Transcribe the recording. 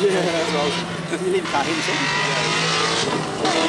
Yeah, well, you leave the car here, you see?